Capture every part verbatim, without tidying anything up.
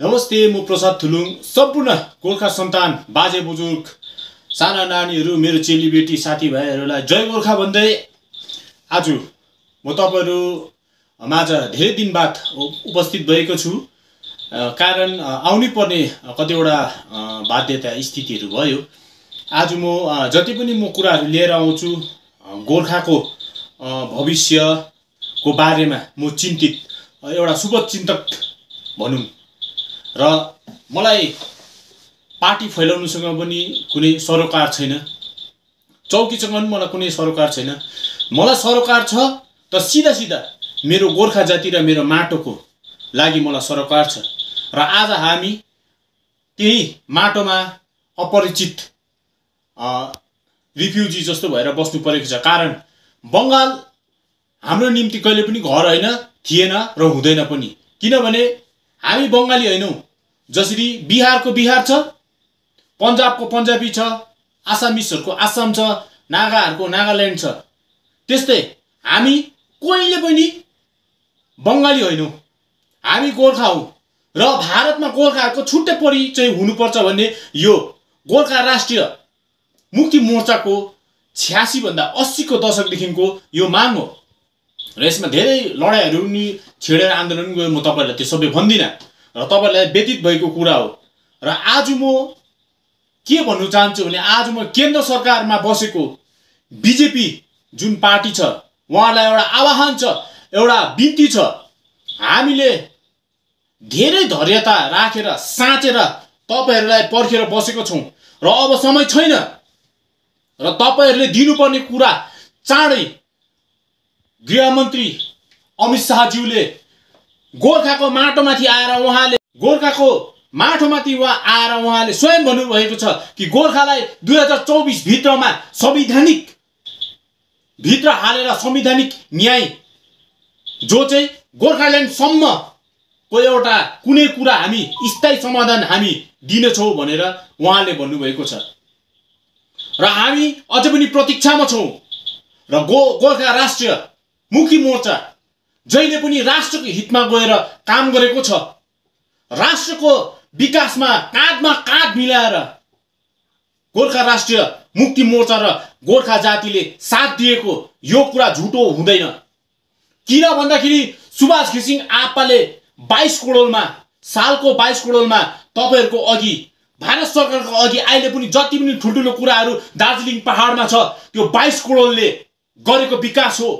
नमस्ते, म प्रसाद थुलुङ। सम्पूर्ण गोर्खा सन्तान बाजे बुजुर्ग साना नानीहरू मेरो चेलीबेटी साथीभाइहरूलाई जय गोर्खा भन्दै आज म तपाईहरु माझ धेरै दिन बाद उपस्थित भएको छु। कारण आउनै पर्ने कतिवटा बाध्यता स्थितिहरू भयो। आज म जति पनि म कुराहरू लिएर आउँछु गोर्खाको भविष्यको बारेमा म चिन्तित एउटा शुभचिन्तक भनौं र मलाई पार्टी फैलाउनुसँग पनि कुनै सरोकार छैन, चौकीसँग पनि मलाई कुनै सरोकार छैन। मलाई सरोकार छ त सिधा सिधा मेरो गोर्खा जाति र मेरो माटोको लागि मलाई सरोकार छ। र आज हामी त्यही माटोमा अपरिचित रिफ्युजी जस्तो भएर बस्नु परेको छ। कारण बंगाल हाम्रो निम्ति कहिले पनि घर हैन, थिएन र हुँदैन पनि। किनभने हामी बंगाली हैनौं। जसरी बिहारको बिहार छ, पंजाबको पंजाबी छ, आसामिसहरुको आसाम छ, नागाहरुको नागाल्यान्ड छ, त्यस्तै हामी कहिले पनि बंगाली हैनौं। हामी गोर्खा हौं र भारतमा गोर्खाहरुको छुट्टै परिचय हुनुपर्छ भन्ने यो गोर्खा राष्ट्रिय मुक्ति मोर्चाको छयासी भन्दा अस्सी को दशकदेखिको यो माग हो। र यसमा धेरै लडाईहरु नि छेडेर आन्दोलन गयो। म तपाईहरुलाई त्यो सबै भन्दिन र तपाईहरुलाई व्यतीत भएको कुरा हो। र आज म के भन्नु चाहन्छु भने आज म केन्द्र सरकारमा बसेको बीजेपी जुन पार्टी छ उहाँलाई एउटा आह्वान छ, एउटा बिन्ती छ। हामीले धेरै धैर्यता राखेर साँचेर तपाईहरुलाई पर्खेर बसेको छौं र अब समय छैन र तपाईहरुले दिनुपर्ने कुरा चाँडै गृहमन्त्री अमित शाहज्यूले गोर्खाको माटोमाथि आएर उहाँले गोर्खाको माटोमाथि उहाँ आएर उहाँले स्वयं भन्नुभएको छ कि गोर्खालाई दुई हजार चौबीस भित्रमा संवैधानिक भित्र हालेर संवैधानिक न्याय जो चाहिँ गोर्खाल्यान्ड सम्मको एउटा कुनै कुरा हामी स्थायी समाधान हामी दिनेछौं भनेर उहाँले भन्नुभएको छ। र हामी अझै पनि प्रतीक्षामा छौं। र गो गोर्खा राष्ट्रिय मुक्ति मोर्चा जहिले पनि राष्ट्रको हितमा गएर काम गरेको छ। राष्ट्रको विकासमा काँधमा काँध मिलाएर गोर्खा राष्ट्रिय मुक्ति मोर्चा र गोर्खा जातिले साथ दिएको यो कुरा झुटो हुँदैन। किन भन्दाखेरि सुभाष घिसिङ आप्पाले बाइस करोडमा सालको बाइस करोडमा तपाईहरुको अघि भारत सरकारको अघि अहिले पनि जति पनि ठुलठुलो कुराहरू दार्जिलिङ पहाडमा छ त्यो बाइस करोडले गरेको विकास हो।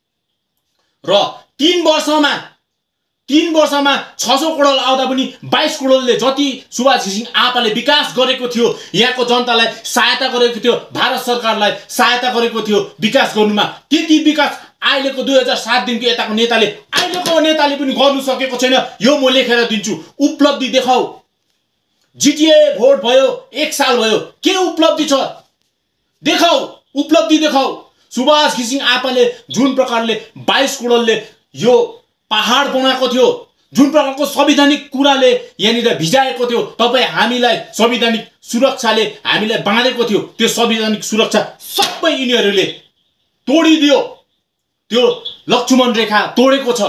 र तीन वर्षमा तीन वर्षमा छ सौ करोड आउँदा पनि बाइस करोडले जति सुभाष घिसिङ आपाले विकास गरेको थियो, यहाँको जनतालाई सहायता गरेको थियो, भारत सरकारलाई सहायता गरेको थियो विकास गर्नुमा, त्यति विकास अहिलेको दुई हजार सात देखिको यताको नेताले अहिलेको नेताले पनि गर्नु सकेको छैन। यो म लेखेर दिन्छु। उपलब्धि देखाऊ। जिटिए भोट भयो, एक साल भयो, के उपलब्धि छ देखाऊ, उपलब्धि देखाऊ। सुभाष घिसिङ आपाले जुन प्रकारले बाइस करोडले यो पहाड बनाएको थियो, जुन प्रकारको संवैधानिक कुराले यहाँनिर भिजाएको थियो, तपाई हामीलाई संवैधानिक सुरक्षाले हामीलाई बाँधेको थियो, त्यो संवैधानिक सुरक्षा सबै यिनीहरूले तोडिदियो। त्यो लक्ष्मण रेखा तोडेको छ।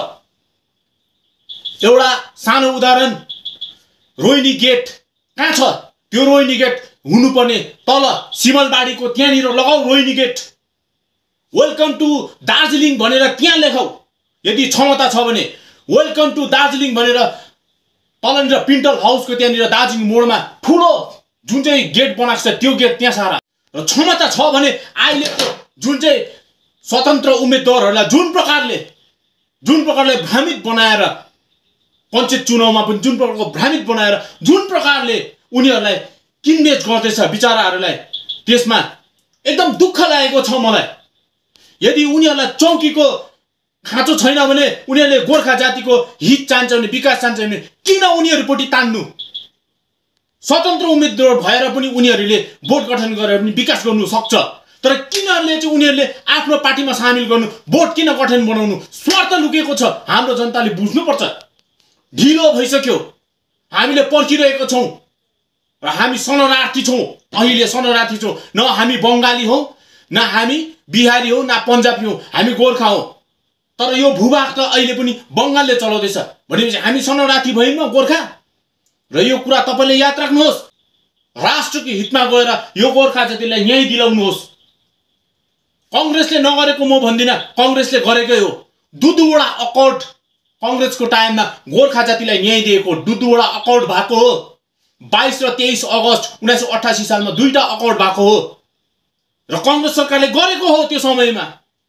एउटा सानो उदाहरण, रोहिणी गेट कहाँ छ? त्यो रोहिणी गेट हुनुपर्ने तल सिमलबाडीको त्यहाँनिर लगाऊ Rohini gate. Welcome to Darjeeling भनेर त्यहाँ लेखाऊ यदि क्षमता छ भने। वेलकम टु दार्जिलिङ भनेर तलनिर पिन्टल हाउसको त्यहाँनिर दार्जिलिङ मोडमा ठुलो जुन चाहिँ गेट बनाएको छ त्यो गेट त्यहाँ सारा। र क्षमता छ भने अहिलेको जुन चाहिँ स्वतन्त्र उम्मेदवारहरूलाई जुन प्रकारले जुन प्रकारले भ्रमित बनाएर पञ्चायत चुनावमा पनि जुन प्रकारको भ्रमित बनाएर जुन प्रकारले उनीहरूलाई किनबेच गर्दैछ बिचाराहरूलाई, त्यसमा एकदम दुःख लागेको छ मलाई। यदि उनीहरूलाई चौकीको खाँचो छैन भने, उनीहरूले गोर्खा जातिको हित चाहन्छ भने, विकास चाहन्छ भने किन उनीहरूपट्टि तान्नु? स्वतन्त्र उम्मेदवार भएर पनि उनीहरूले बोर्ड गठन गरेर पनि विकास गर्नु सक्छ। तर किनले चाहिँ उनीहरूले आफ्नो पार्टीमा सामेल गर्नु, बोर्ड किन गठन बनाउनु? स्वार्थ लुकेको छ। हाम्रो जनताले बुझ्नुपर्छ। ढिलो भइसक्यो। हामीले पर्खिरहेको छौं र हामी शरणार्थी छौं। अहिले शरणार्थी छौं। न हामी बंगाली हौं, न हामी बिहारी हौं, न पंजाबी हौं, हामी गोर्खा हौं। तर यो भूभाग त अहिले पनि बंगालले चलाउँदैछ भनेपछि हामी शरणार्थी भयौं गोर्खा। र यो कुरा तपाईले याद राख्नुहोस्। राष्ट्रको हितमा गएर यो गोर्खा जातिलाई न्याय दिलाउनुहोस्। कांग्रेसले नगरेको म भन्दिन, कांग्रेसले गरेकै हो। दुईवटा अकर्ड कांग्रेसको टाइममा गोर्खा जातिलाई न्याय दिएको, दुईवटा अकर्ड भएको हो। बाइस र तेइस अगस्त उन्नाइस सय अठासी सालमा दुईटा अकर्ड भएको हो र कांग्रेस सरकारले गरेको हो त्यो समयमा।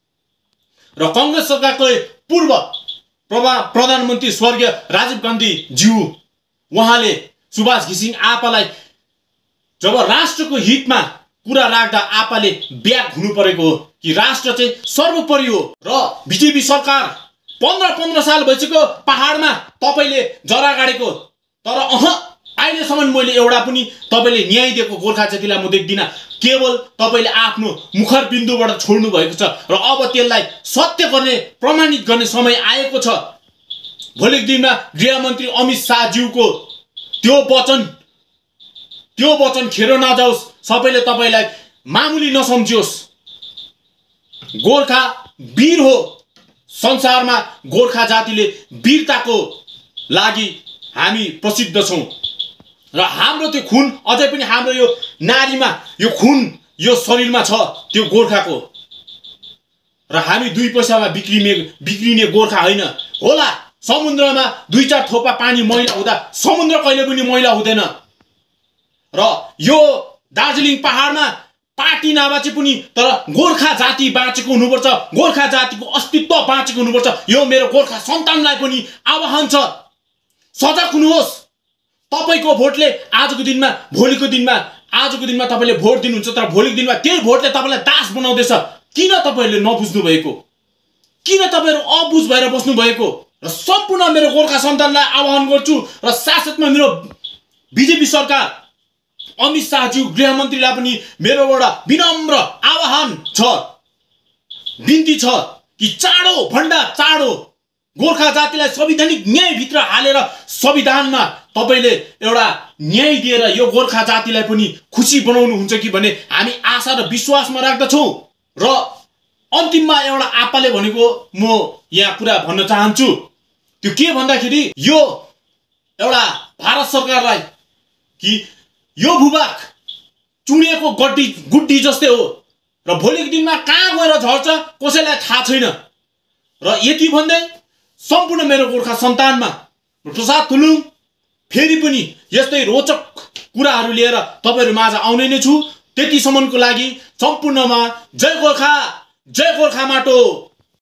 र कांग्रेस सरकारको पूर्व प्रधानमन्त्री स्वर्गीय राजीव गान्धी ज्यू उहाँले सुभाष घिसिङ आपालाई जब राष्ट्रको हितमा कुरा राख्दा आपाले ब्याक हुनु परेको हो कि राष्ट्र चाहिँ सर्वोपरि हो। र बीजेपी सरकार पन्ध्र पन्ध्र साल भइसक्यो पहाडमा तपाईले जरा गाडेको, तर अह अहिलेसम्म मैले एउटा पनि तपाईले न्याय दिएको गोर्खा जातिलाई म देख्दिन। केवल तपाईले आफ्नो मुखर बिन्दुबाट छोड्नु भएको छ र अब त्यसलाई सत्य गर्ने प्रमाणित गर्ने समय आएको छ। भोलिको दिनमा गृहमन्त्री अमित शाहज्यूको त्यो वचन त्यो वचन खेरो नजाओस्, सबैले तपाईलाई मामुली नसम्झियोस्। गोर्खा वीर हो। संसारमा गोर्खा जातिले वीरताको लागि हामी प्रसिद्ध छौं र हाम्रो त्यो खुन अझै पनि हाम्रो यो नारीमा यो खुन यो शरीरमा छ त्यो गोर्खाको। र हामी दुई पैसामा बिक्रिने बिक्रिने गोर्खा होइन। होला समुद्रमा दुई चार थोपा पानी मैला हुँदा समुद्र कहिले पनि मैला हुँदैन। र यो दार्जिलिङ पहाडमा पार्टी नबाचे पनि तर गोर्खा जाति बाँचेको हुनुपर्छ, गोर्खा जातिको अस्तित्व बाँचेको हुनुपर्छ। यो मेरो गोर्खा सन्तानलाई पनि आह्वान छ, सजग हुनुहोस्। तपाईको भोटले आजको दिनमा भोलिको दिनमा आजको दिनमा तपाईले भोट दिनुहुन्छ, तर भोलिको दिनमा त्यही भोटले तपाईलाई दास बनाउँदैछ। किन तपाईहरुले नबुझ्नु भएको? किन तपाईहरु अबुझ भएर बस्नु भएको? र सम्पूर्ण मेरो गोर्खा सन्तानलाई आह्वान गर्छु र साथसाथमा मेरो बीजेपी सरकार अमित शाहज्यू गृहमन्त्रीलाई पनि मेरो एउटा विनम्र आह्वान छ, बिन्ती छ कि चाँडो भन्दा चाँडो गोर्खा जातिलाई संवैधानिक न्याय भित्र हालेर संविधानमा तपाईले एउटा न्याय दिएर यो गोर्खा जातिलाई पनि खुशी बनाउनु हुन्छ कि भन्ने हामी आशा र विश्वासमा राख्दछौं। र अन्तिममा एउटा आपाले भनेको म यहाँ कुरा भन्न चाहन्छु, त्यो के भन्दाखेरि यो एउटा भारत सरकारलाई कि यो भूभाग चुडिएको गड्डी गुड्डी जस्तै हो र भोलिको दिनमा कहाँ गएर झर्छ कसैलाई थाहा छैन। र यति भन्दै सम्पूर्ण मेरो गोर्खा सन्तानमा प्रसाद तुलुङ फेरि पनि यस्तै रोचक कुराहरू लिएर तपाईहरु माझ आउने नै छु। त्यतिसम्मको लागि सम्पूर्णमा जय गोर्खा, जय गोर्खा माटो।